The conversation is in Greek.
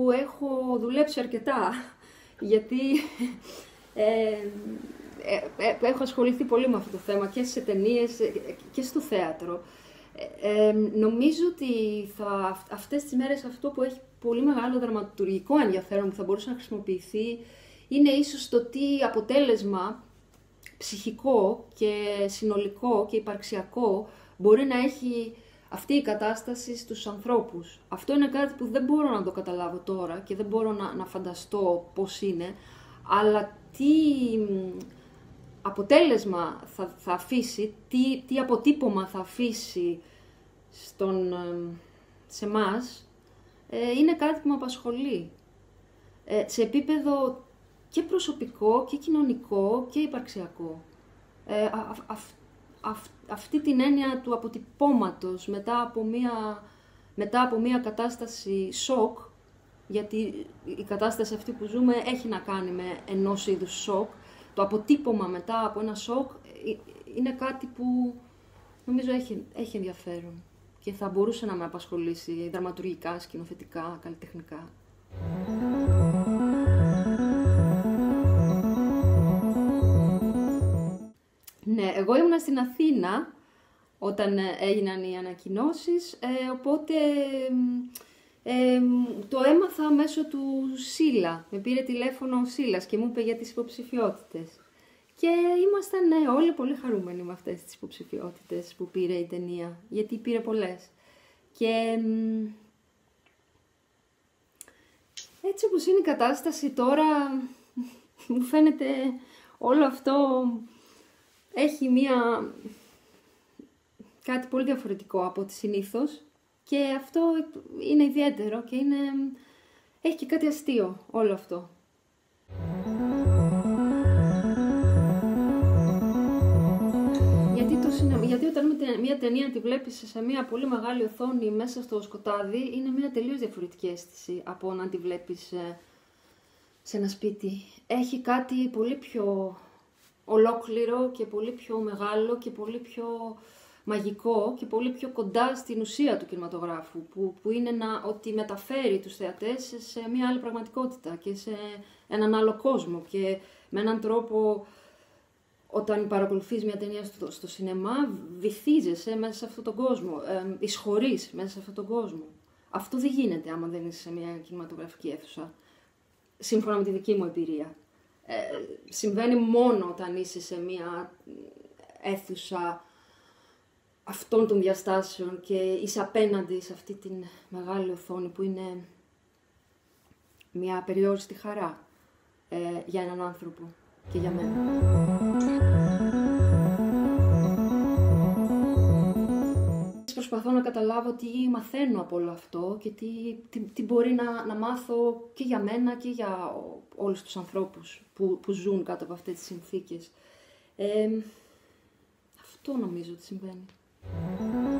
που έχω δουλέψει αρκετά, γιατί έχω ασχοληθεί πολύ με αυτό το θέμα και σε ταινίες και στο θέατρο. Νομίζω ότι αυτές τις μέρες αυτό που έχει πολύ μεγάλο δραματουργικό ενδιαφέρον που θα μπορούσε να χρησιμοποιηθεί είναι ίσως το τι αποτέλεσμα ψυχικό και συνολικό και υπαρξιακό μπορεί να έχει αυτή η κατάσταση στους ανθρώπους. Αυτό είναι κάτι που δεν μπορώ να το καταλάβω τώρα και δεν μπορώ να φανταστώ πώς είναι, αλλά τι αποτέλεσμα θα αφήσει, τι αποτύπωμα θα αφήσει σε εμάς, είναι κάτι που με απασχολεί. Σε επίπεδο και προσωπικό και κοινωνικό και υπαρξιακό. Αυτή την έννοια του αποτυπώματος μετά από μια κατάσταση σοκ, γιατί η κατάσταση αυτή που ζούμε έχει να κάνει με ενός είδους σοκ, το αποτύπωμα μετά από ένα σοκ είναι κάτι που νομίζω έχει ενδιαφέρον και θα μπορούσε να με απασχολήσει δραματουργικά, σκηνοθετικά, καλλιτεχνικά. Ναι, εγώ ήμουνα στην Αθήνα όταν έγιναν οι ανακοινώσεις, οπότε το έμαθα μέσω του Σίλα. Με πήρε τηλέφωνο ο Σίλας και μου είπε για τις υποψηφιότητες. Και ήμασταν όλοι πολύ χαρούμενοι με αυτές τις υποψηφιότητες που πήρε η ταινία, γιατί πήρε πολλές. Και έτσι όπως είναι η κατάσταση τώρα, μου φαίνεται όλο αυτό έχει κάτι πολύ διαφορετικό από ό,τι συνήθως και αυτό είναι ιδιαίτερο και έχει και κάτι αστείο όλο αυτό. Γιατί όταν μια ταινία τη βλέπεις σε μια πολύ μεγάλη οθόνη μέσα στο σκοτάδι, είναι μια τελείως διαφορετική αίσθηση από να τη βλέπεις σε ένα σπίτι. Έχει κάτι πολύ πιο ολόκληρο και πολύ πιο μεγάλο και πολύ πιο μαγικό και πολύ πιο κοντά στην ουσία του κινηματογράφου, που είναι ότι μεταφέρει τους θεατές σε μια άλλη πραγματικότητα και σε έναν άλλο κόσμο και με έναν τρόπο. Όταν παρακολουθείς μια ταινία στο σινεμά, βυθίζεσαι μέσα σε αυτόν τον κόσμο, εισχωρείς μέσα σε αυτόν τον κόσμο. Αυτό δεν γίνεται άμα δεν είσαι σε μια κινηματογραφική αίθουσα, σύμφωνα με τη δική μου εμπειρία. Συμβαίνει μόνο όταν είσαι σε μια αίθουσα αυτών των διαστάσεων και είσαι απέναντι σε αυτή την μεγάλη οθόνη που είναι μια απεριόριστη χαρά για έναν άνθρωπο και για μένα. Προσπαθώ να καταλάβω τι μαθαίνω από όλο αυτό και τι μπορεί να μάθω και για μένα και για όλους τους ανθρώπους που ζουν κάτω από αυτές τις συνθήκες. Αυτό νομίζω ότι συμβαίνει.